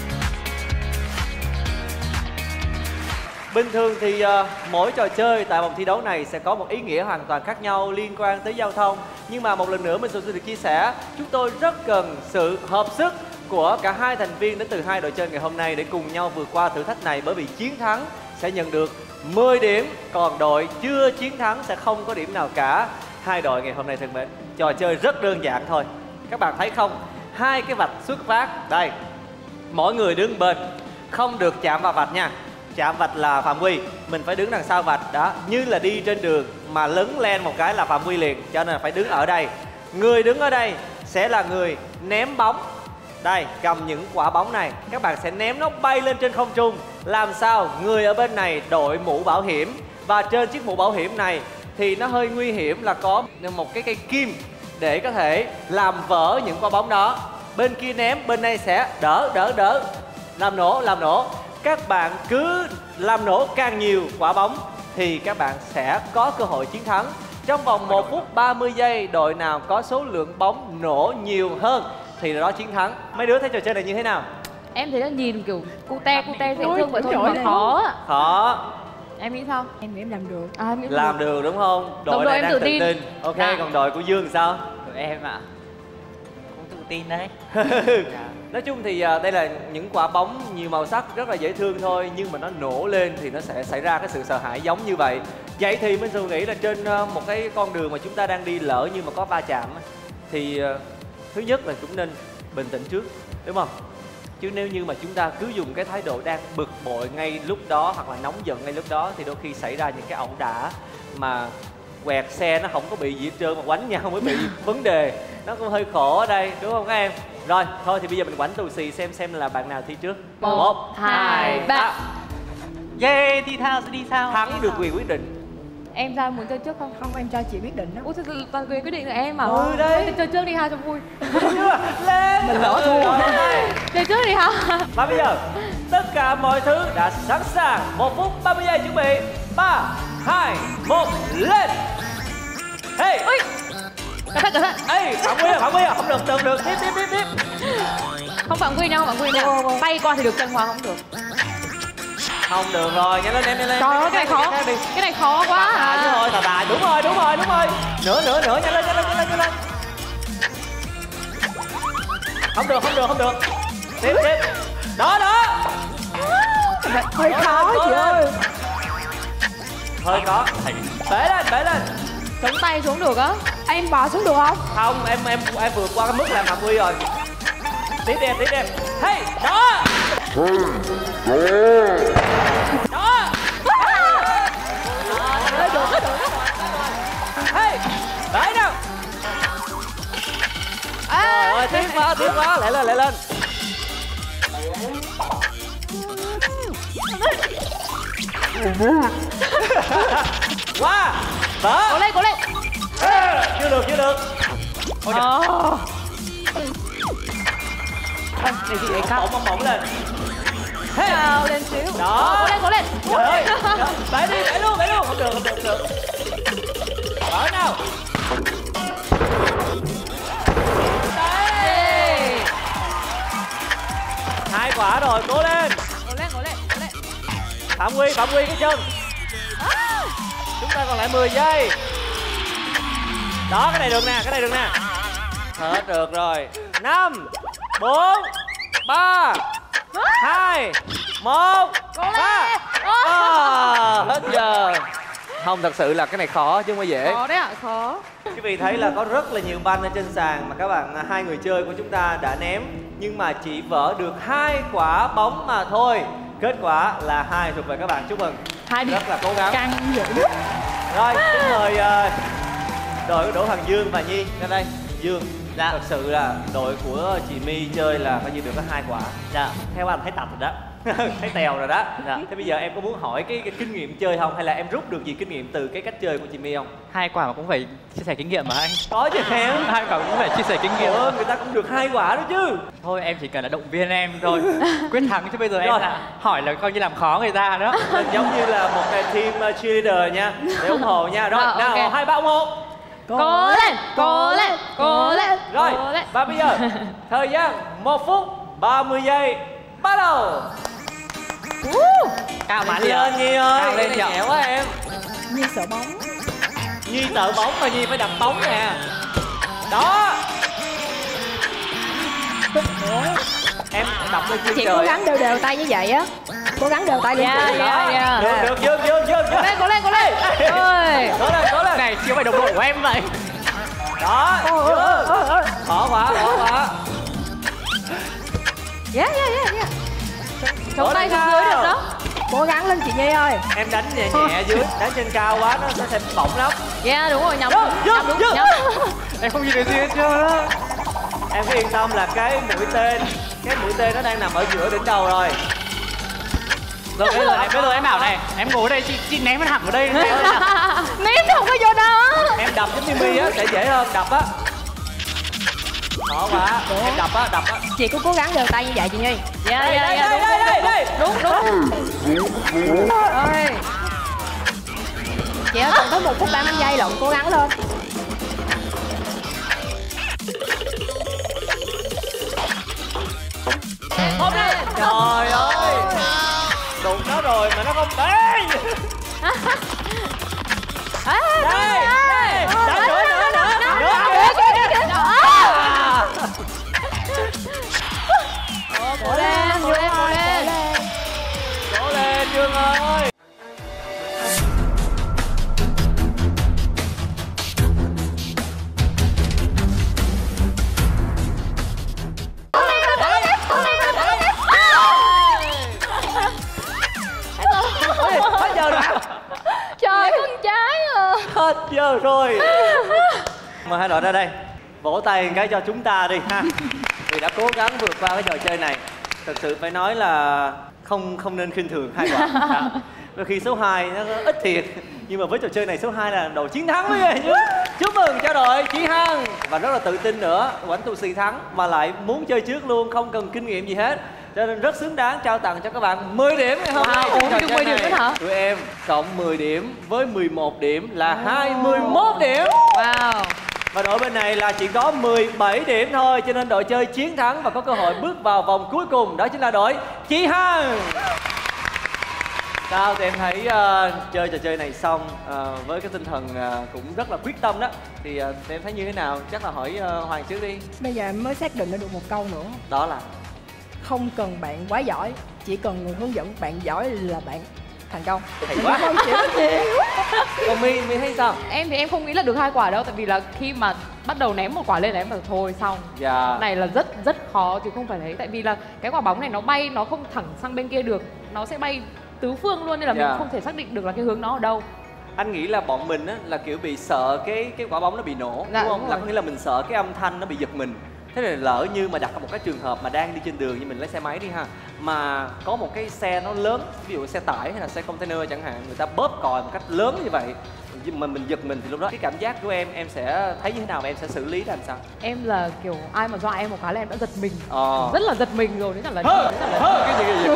Bình thường thì mỗi trò chơi tại vòng thi đấu này sẽ có một ý nghĩa hoàn toàn khác nhau liên quan tới giao thông. Nhưng mà một lần nữa mình xin được chia sẻ, chúng tôi rất cần sự hợp sức của cả 2 thành viên đến từ 2 đội chơi ngày hôm nay để cùng nhau vượt qua thử thách này. Bởi vì chiến thắng sẽ nhận được 10 điểm, còn đội chưa chiến thắng sẽ không có điểm nào cả. 2 đội ngày hôm nay thân mến, trò chơi rất đơn giản thôi. Các bạn thấy không? 2 cái vạch xuất phát, đây. Mỗi người đứng bên, không được chạm vào vạch nha. Chạm vạch là phạm quy, mình phải đứng đằng sau vạch đó, như là đi trên đường mà lấn lên một cái là phạm quy liền, cho nên là phải đứng ở đây. Người đứng ở đây sẽ là người ném bóng. Đây, cầm những quả bóng này, các bạn sẽ ném nó bay lên trên không trung. Làm sao? Người ở bên này đội mũ bảo hiểm, và trên chiếc mũ bảo hiểm này thì nó hơi nguy hiểm là có một cái cây kim để có thể làm vỡ những quả bóng đó. Bên kia ném, bên này sẽ đỡ, làm nổ. Các bạn cứ làm nổ càng nhiều quả bóng thì các bạn sẽ có cơ hội chiến thắng. Trong vòng 1 phút 30 giây, đội nào có số lượng bóng nổ nhiều hơn thì đó chiến thắng. Mấy đứa thấy trò chơi này như thế nào? Em thấy là nhìn kiểu cute dễ thương vậy thôi mà khó ạ. Khó. Em nghĩ sao? Em nghĩ em làm được. Em nghĩ Làm được đúng không? Đội này đang tự tin. Ok, còn đội của Dương sao? Đội em ạ, cũng tự tin đấy. Nói chung thì đây là những quả bóng nhiều màu sắc rất là dễ thương thôi, nhưng mà nó nổ lên thì nó sẽ xảy ra cái sự sợ hãi giống như vậy. Vậy thì Minh Dù nghĩ là trên một cái con đường mà chúng ta đang đi, lỡ như mà có va chạm thì thứ nhất là cũng nên bình tĩnh trước, đúng không? Chứ nếu như mà chúng ta cứ dùng cái thái độ đang bực bội ngay lúc đó hoặc là nóng giận ngay lúc đó thì đôi khi xảy ra những cái ẩu đả mà quẹt xe nó không có bị gì hết trơn mà quánh nhau mới bị vấn đề. Nó cũng hơi khổ ở đây, đúng không các em? Rồi, thôi thì bây giờ mình quánh tù xì xem là bạn nào thi trước. 1, 2, 3. Yeah, thi thao sẽ đi sao? Thắng được quyền quyết định. Em ra muốn chơi trước không? Không, em cho chị quyết định đó. Ủa, toàn quyền quyết định của em mà. Đấy. Thôi, chơi trước đi ha cho vui. Lên. Mình lỡ thua. Chơi trước đi ha. Và bây giờ, tất cả mọi thứ đã sẵn sàng. 1 phút 30 giây chuẩn bị. 3, 2, 1, lên. Hey. Ui. Cẩn thận. Ê, phạm quy à, không được, tiếp. Không phạm quy nhau, tay qua thì được, chân qua không được. Không được rồi, nhanh lên. Trời ơi, cái này khó. Cái này khó quá à. Chứ thôi, tà. Đúng rồi. Nữa, nhanh lên. Không được. Tiếp. Đó. Hơi khó chị ơi. Hơi khó. Bể lên. Chống tay xuống được á. Em bò xuống được không? Không, em vượt qua cái mức làm phạm quy rồi. Tiếp đi em. Hey, đó. Được. Hey, đấy nào. Trời ơi, tiếp quá, lại lên. Quá. Đó. Cố lên. Chưa được. Để chị ấy cắt. Bỗng lên. Hey. Cao lên xíu. Đó. Cố lên. Trời ơi. Bể luôn. Không được. Đó nào. Đấy. 2 quả rồi, cố lên. Cố lên. Phạm quy cái chân. Chúng ta còn lại 10 giây. Đó, cái này được nè. Hết được rồi. 5, 4, 3, 2, 1. Hết giờ. Không, thật sự là cái này khó chứ không phải dễ. Khó đấy ạ, khó. Quý vị thấy là có rất là nhiều banh ở trên sàn mà các bạn, hai người chơi của chúng ta đã ném, nhưng mà chỉ vỡ được 2 quả bóng mà thôi. Kết quả là 2 thuộc về các bạn, chúc mừng. 2 điểm. Rất là cố gắng. Căng dữ. Rồi, xin mời đội của Đỗ Hoàng Dương và Nhi ra đây. Dương, thật sự là đội của chị My chơi là coi như được có 2 quả. Theo anh thấy tập rồi đó. Thấy tèo rồi đó. Thế bây giờ em có muốn hỏi cái kinh nghiệm chơi không, hay là em rút được gì kinh nghiệm từ cái cách chơi của chị My không? 2 quả mà cũng phải chia sẻ kinh nghiệm mà anh. Có chứ em. 2 quả cũng phải chia sẻ kinh nghiệm. Người ta cũng được 2 quả đó chứ. Thôi em chỉ cần là động viên em thôi. Quyết thắng chứ bây giờ em là hỏi là coi như làm khó người ta đó. Giống như là một cái team cheerleader nha, để ủng hộ nha. Rồi, nào, okay. 2, 3 ủng hộ. Cố lên. Rồi, và bây giờ thời gian 1 phút 30 giây bắt đầu. Cao mà lên Nhi ơi. Cao lên nhẹ quá em. Nhi sợ bóng. Nhi sợ bóng mà Nhi phải đập bóng nè. Đó. Em đập lên trên chị trời. Cố gắng đều tay như vậy á. Cố gắng đều tay lên trời. Được, Dương. Cố lên. Cố lên. Này chưa phải đồng đội của em vậy. Đó. Khó quá. Yeah. Chống tay xuống dưới được đó. Cố gắng lên chị Nhi ơi. Em đánh nhẹ dưới, đánh trên cao quá nó sẽ bỏng lắm. Yeah, đúng rồi, nhắm đúng. Em không nhìn thấy gì hết trơn á. Em cứ yên tâm là cái mũi tên nó đang nằm ở giữa đỉnh đầu rồi. Rồi bây giờ em bảo này, em ngồi ở đây chị ném nó thẳng ở đây. Ném không có vô đó. Em đập giống như My á sẽ dễ hơn, đập á. Khó quá. Em đập á. Chị cứ cố gắng đều tay như vậy chị Nhi. Đây. Đúng. Rồi. Chị ơi, còn tới 1 phút 30 giây lận, cố gắng lên. Hop lên. Trời ơi, đụng nó rồi mà nó không té. Đây, đã nữa. Cố lên, cố lên. Cố lên Dương ơi. Hết giờ rồi. Trời, con trái à. Hết giờ rồi. Mời hai đội ra đây. Vỗ tay một cái cho chúng ta đi ha. Vì đã cố gắng vượt qua cái trò chơi này. Thật sự phải nói là không nên khinh thường hai bạn. Đôi khi số 2 nó ít thiệt, nhưng mà với trò chơi này số 2 là đội chiến thắng mới ghê chứ. Chúc mừng cho đội Chị Hằng. Và rất là tự tin nữa, Quảnh Tu Sì thắng mà lại muốn chơi trước luôn, không cần kinh nghiệm gì hết. Cho nên rất xứng đáng trao tặng cho các bạn 10 điểm ngày hôm nay. Ủa, được 10 điểm nữa hả? Tụi em cộng 10 điểm với 11 điểm là 21 điểm. Wow. Và đội bên này là chỉ có 17 điểm thôi, cho nên đội chơi chiến thắng và có cơ hội bước vào vòng cuối cùng, đó chính là đội Chị Hằng. Sao thì em thấy chơi trò chơi này xong với cái tinh thần cũng rất là quyết tâm đó, thì em thấy như thế nào? Chắc là hỏi Hoàng trước đi. Bây giờ em mới xác định được một câu nữa. Đó là không cần bạn quá giỏi, chỉ cần người hướng dẫn bạn giỏi là bạn thành công. Hay quá. Không chịu gì. Còn My thấy sao? Em thì em không nghĩ là được 2 quả đâu, tại vì là khi mà bắt đầu ném một quả lên là em bảo thôi xong. Dạ. Này là rất khó chứ không phải đấy, tại vì là cái quả bóng này nó bay, nó không thẳng sang bên kia được, nó sẽ bay tứ phương luôn, nên là mình không thể xác định được là cái hướng nó ở đâu. Anh nghĩ là bọn mình á là kiểu bị sợ cái quả bóng nó bị nổ, dạ, đúng không? đúng Là rồi. có nghĩa là mình sợ cái âm thanh nó bị giật mình. Thế này lỡ như mà đặt ở một cái trường hợp mà đang đi trên đường, như mình lấy xe máy đi ha, mà có một cái xe nó lớn, ví dụ xe tải hay là xe container chẳng hạn, người ta bóp còi một cách lớn như vậy mà mình giật mình, thì lúc đó cái cảm giác của em sẽ thấy như thế nào và em sẽ xử lý ra làm sao? Em là kiểu ai mà dọa em một cái là em đã giật mình, Rất là giật mình rồi, đến cả lần cái gì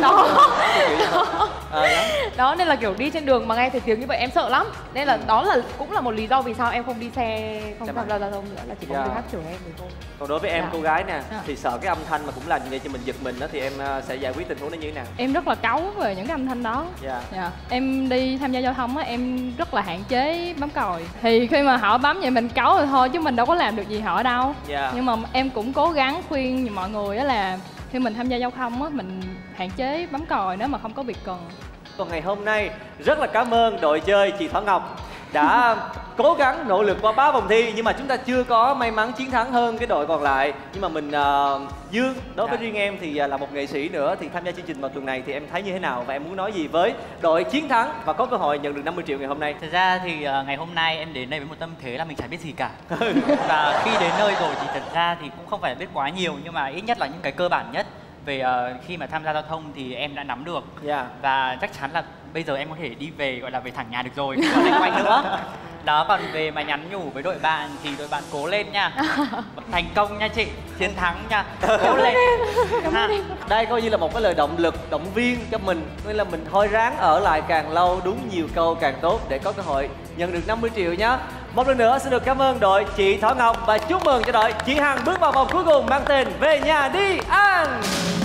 đó nên là kiểu đi trên đường mà nghe thấy tiếng như vậy em sợ lắm, nên là đó là cũng là một lý do vì sao em không đi xe, không tham gia giao thông nữa, là chỉ có người khác chở em thôi. Còn đối với em cô gái nè, Dạ. thì sợ cái âm thanh mà cũng làm như vậy cho mình giật mình đó, thì em sẽ giải quyết tình huống đó như thế nào? Em rất là cáu về những cái âm thanh đó. Dạ. Em đi tham gia giao thông á, em rất là hạn chế bấm còi. Thì khi mà họ bấm vậy mình cáu rồi thôi, chứ mình đâu có làm được gì họ đâu. Nhưng mà em cũng cố gắng khuyên mọi người á là khi mình tham gia giao thông á, mình hạn chế bấm còi nếu mà không có việc cần. Còn ngày hôm nay rất là cảm ơn đội chơi chị Thoa Ngọc đã cố gắng nỗ lực qua 3 vòng thi, nhưng mà chúng ta chưa có may mắn chiến thắng hơn cái đội còn lại. Nhưng mà mình Dương, đối với riêng em thì là một nghệ sĩ nữa, thì tham gia chương trình vào tuần này thì em thấy như thế nào và em muốn nói gì với đội chiến thắng và có cơ hội nhận được 50 triệu ngày hôm nay? Thật ra thì ngày hôm nay em đến đây với một tâm thế là mình chả biết gì cả. Và khi đến nơi rồi thì thật ra thì cũng không phải biết quá nhiều, nhưng mà ít nhất là những cái cơ bản nhất về khi mà tham gia giao thông thì em đã nắm được. Và chắc chắn là bây giờ em có thể đi về, gọi là về thẳng nhà được rồi, không còn quay nữa. Đó, còn về mà nhắn nhủ với đội bạn thì đội bạn cố lên nha. Thành công nha chị, chiến thắng nha. Cố lên. Đây coi như là một cái lời động lực, động viên cho mình, nên là mình thôi ráng ở lại càng lâu, đúng nhiều câu càng tốt để có cơ hội nhận được 50 triệu nhé. Một lần nữa xin được cảm ơn đội chị Thoa Ngọc và chúc mừng cho đội chị Hằng bước vào vòng cuối cùng mang tên Về Nhà Đi Ăn.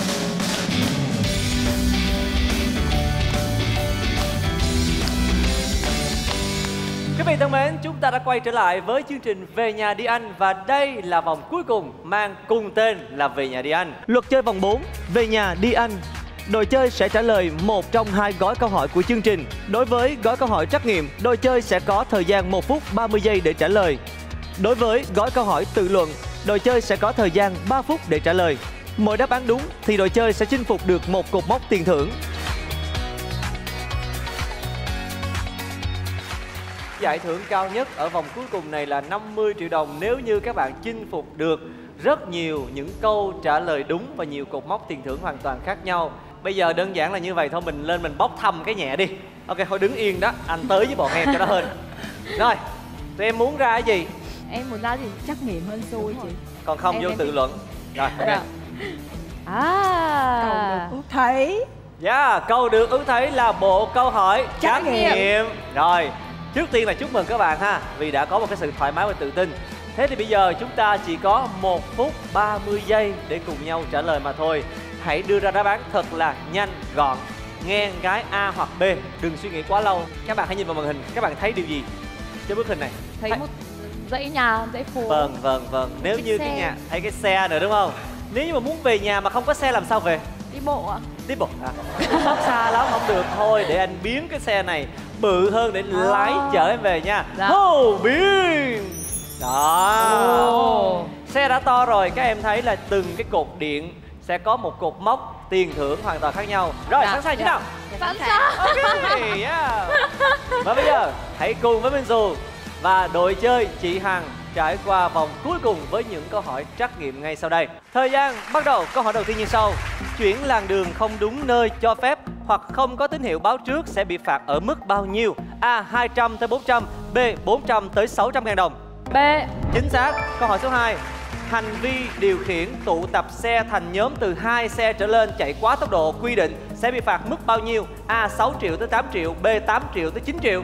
Quý vị thân mến, chúng ta đã quay trở lại với chương trình Về Nhà Đi Ăn và đây là vòng cuối cùng mang cùng tên là Về Nhà Đi Ăn. Luật chơi vòng 4, Về Nhà Đi Ăn. Đội chơi sẽ trả lời một trong 2 gói câu hỏi của chương trình. Đối với gói câu hỏi trắc nghiệm, đội chơi sẽ có thời gian 1 phút 30 giây để trả lời. Đối với gói câu hỏi tự luận, đội chơi sẽ có thời gian 3 phút để trả lời. Mỗi đáp án đúng thì đội chơi sẽ chinh phục được một cột mốc tiền thưởng. Giải thưởng cao nhất ở vòng cuối cùng này là 50 triệu đồng nếu như các bạn chinh phục được rất nhiều những câu trả lời đúng và nhiều cột mốc tiền thưởng hoàn toàn khác nhau. Bây giờ đơn giản là như vậy thôi, mình lên mình bốc thăm cái nhẹ đi. Ok, thôi đứng yên đó, anh tới với bọn em cho nó hên. Rồi, tụi em muốn ra cái gì? Em muốn ra gì? Trắc nghiệm hên xui chị. Còn không vô tự luận. Rồi, ok. Cầu được ước thấy. Câu được ước thấy là bộ câu hỏi trắc nghiệm. Rồi, Trước tiên là chúc mừng các bạn ha, vì đã có một cái sự thoải mái và tự tin. Thế thì bây giờ chúng ta chỉ có 1 phút 30 giây để cùng nhau trả lời mà thôi. Hãy đưa ra đáp án thật là nhanh, gọn. Nghe gái A hoặc B, đừng suy nghĩ quá lâu. Các bạn hãy nhìn vào màn hình, các bạn thấy điều gì trên bức hình này? Thấy một dãy nhà, dãy phố. Vâng. Nếu như cái nhà, thấy cái xe nữa đúng không? Nếu như mà muốn về nhà mà không có xe làm sao về? Đi bộ ạ. Đi bộ à? Sắp xa lắm không được, thôi để anh biến cái xe này bự hơn để lái chở em về nha. Hô, biến. Đó. Xe đã to rồi, các em thấy là từng cái cột điện sẽ có một cột mốc tiền thưởng hoàn toàn khác nhau. Rồi, sẵn sàng chưa nào? Sẵn sàng. Ok, yeah. Và bây giờ hãy cùng với Minh Dù và đội chơi chị Hằng trải qua vòng cuối cùng với những câu hỏi trắc nghiệm ngay sau đây. Thời gian bắt đầu. Câu hỏi đầu tiên như sau: chuyển làn đường không đúng nơi cho phép hoặc không có tín hiệu báo trước sẽ bị phạt ở mức bao nhiêu? A. 200 tới 400, B. 400 tới 600.000 đồng. B. Chính xác. Câu hỏi số 2: hành vi điều khiển tụ tập xe thành nhóm từ 2 xe trở lên chạy quá tốc độ quy định sẽ bị phạt mức bao nhiêu? A. 6 triệu tới 8 triệu, B. 8 triệu tới 9 triệu.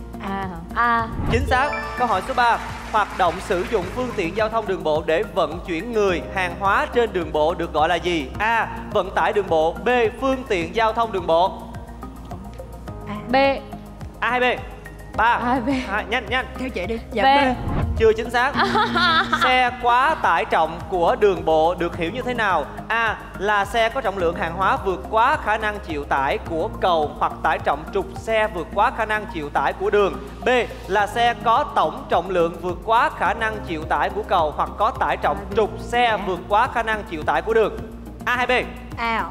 A. Chính xác. Câu hỏi số 3: hoạt động sử dụng phương tiện giao thông đường bộ để vận chuyển người, hàng hóa trên đường bộ được gọi là gì? A. vận tải đường bộ, B. phương tiện giao thông đường bộ. B. A hay B? 3. B. Nhanh. Theo chị đi. Dạ, B. Chưa chính xác. Xe quá tải trọng của đường bộ được hiểu như thế nào? A. là xe có trọng lượng hàng hóa vượt quá khả năng chịu tải của cầu hoặc tải trọng trục xe vượt quá khả năng chịu tải của đường. B. là xe có tổng trọng lượng vượt quá khả năng chịu tải của cầu hoặc có tải trọng trục xe vượt quá khả năng chịu tải của đường. A hay B? A.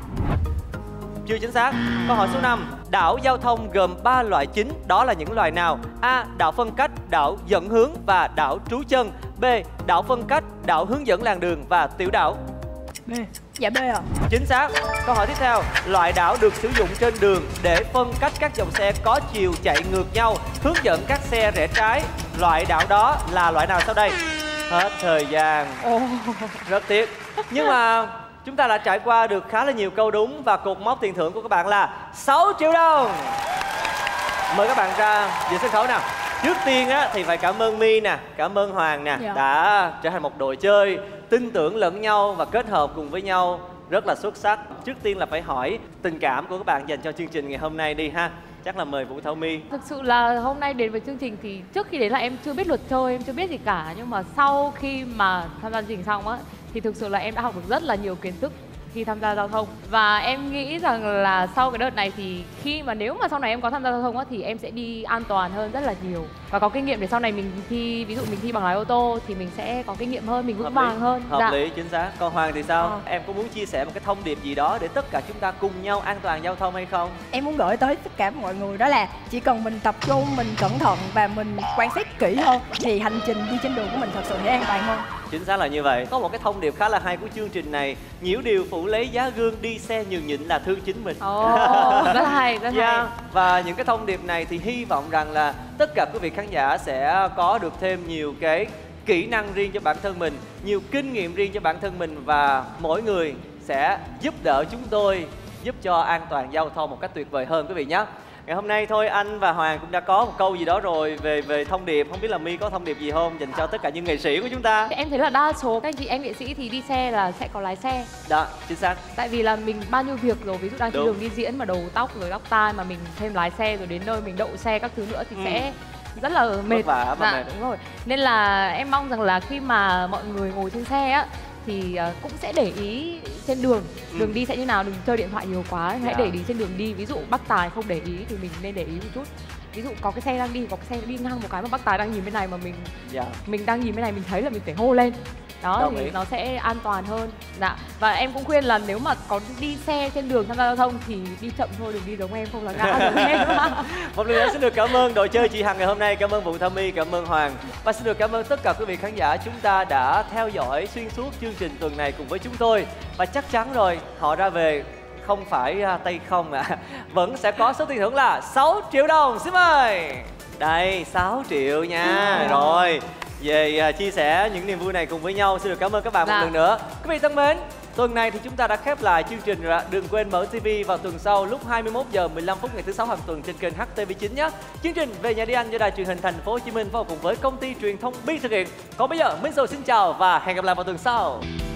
Chưa chính xác. Câu hỏi số 5: đảo giao thông gồm 3 loại chính, đó là những loại nào? A. đảo phân cách, đảo dẫn hướng và đảo trú chân. B. đảo phân cách, đảo hướng dẫn làn đường và tiểu đảo. B. Dạ B ạ. Chính xác. Câu hỏi tiếp theo: loại đảo được sử dụng trên đường để phân cách các dòng xe có chiều chạy ngược nhau, hướng dẫn các xe rẽ trái. Loại đảo đó là loại nào sau đây? Hết thời gian. Rất tiếc. Nhưng mà chúng ta đã trải qua được khá là nhiều câu đúng và cột mốc tiền thưởng của các bạn là 6 triệu đồng. Mời các bạn ra về sân khấu nào. Trước tiên á, thì phải cảm ơn My nè, cảm ơn Hoàng nè, đã trở thành một đội chơi tin tưởng lẫn nhau và kết hợp cùng với nhau rất là xuất sắc. Trước tiên là phải hỏi tình cảm của các bạn dành cho chương trình ngày hôm nay đi ha. Chắc là mời Vũ Thảo My. Thực sự là hôm nay đến với chương trình thì trước khi đến là em chưa biết luật chơi, em chưa biết gì cả. Nhưng mà sau khi mà tham gia chương trình xong á, thì thực sự là em đã học được rất là nhiều kiến thức khi tham gia giao thông. Và em nghĩ rằng là sau cái đợt này thì khi mà nếu mà sau này em có tham gia giao thông á, thì em sẽ đi an toàn hơn rất là nhiều. Và có kinh nghiệm để sau này mình thi, ví dụ mình thi bằng lái ô tô thì mình sẽ có kinh nghiệm hơn, mình vững vàng hơn. Hợp lý, chính xác. Còn Hoàng thì sao? Em có muốn chia sẻ một cái thông điệp gì đó để tất cả chúng ta cùng nhau an toàn giao thông hay không? Em muốn gửi tới tất cả mọi người đó là chỉ cần mình tập trung, mình cẩn thận và mình quan sát kỹ hơn thì hành trình đi trên đường của mình thật sự sẽ an toàn hơn. Chính xác là như vậy. Có một cái thông điệp khá là hay của chương trình này: nhiễu điều phụ lấy giá gương, đi xe nhường nhịn là thương chính mình. Rất hay, rất hay. Và những cái thông điệp này thì hy vọng rằng là tất cả quý vị khán giả sẽ có được thêm nhiều cái kỹ năng riêng cho bản thân mình, nhiều kinh nghiệm riêng cho bản thân mình, và mỗi người sẽ giúp đỡ chúng tôi, giúp cho an toàn giao thông một cách tuyệt vời hơn quý vị nhé. Ngày hôm nay thôi anh và Hoàng cũng đã có một câu gì đó rồi về thông điệp. Không biết là My có thông điệp gì không dành cho tất cả những nghệ sĩ của chúng ta? Em thấy là đa số các anh chị em nghệ sĩ thì đi xe là sẽ có lái xe. Đó, chính xác. Tại vì là mình bao nhiêu việc rồi, ví dụ đang trên đường đi diễn mà đầu tóc rồi tóc tai mà mình thêm lái xe rồi đến nơi mình đậu xe các thứ nữa thì sẽ rất là mệt. Vất vả mệt. Đúng rồi. Nên là em mong rằng là khi mà mọi người ngồi trên xe á thì cũng sẽ để ý trên đường, đường đi sẽ như nào, đừng chơi điện thoại nhiều quá, hãy để ý trên đường đi. Ví dụ Bắc Tài không để ý thì mình nên để ý một chút. Ví dụ có cái xe đang đi, có cái xe đi ngang một cái mà Bắc Tài đang nhìn bên này mà mình đang nhìn bên này, mình thấy là mình phải hô lên. Đó thì nó sẽ an toàn hơn. Và em cũng khuyên là nếu mà có đi xe trên đường tham gia giao thông thì đi chậm thôi, đừng đi giống em, không là ngã giống em. Một lần nữa xin được cảm ơn đội chơi chị Hằng ngày hôm nay, cảm ơn Vũ Thảo My, cảm ơn Hoàng, và xin được cảm ơn tất cả quý vị khán giả chúng ta đã theo dõi xuyên suốt chương trình tuần này cùng với chúng tôi. Và chắc chắn rồi, họ ra về không phải tay không vẫn sẽ có số tiền thưởng là 6 triệu đồng. Xin mời. Đây, 6 triệu nha. Rồi, về chia sẻ những niềm vui này cùng với nhau. Xin được cảm ơn các bạn một lần nữa. Quý vị thân mến, Tuần này thì chúng ta đã khép lại chương trình rồi ạ. Đừng quên mở TV vào tuần sau lúc 21 giờ 15 phút ngày thứ Sáu hàng tuần trên kênh HTV9 nhé. Chương trình Về Nhà Đi Anh do Đài Truyền hình Thành phố Hồ Chí Minh phối hợp cùng với công ty truyền thông Bi thực hiện. Còn bây giờ Minh Sầu xin chào và hẹn gặp lại vào tuần sau.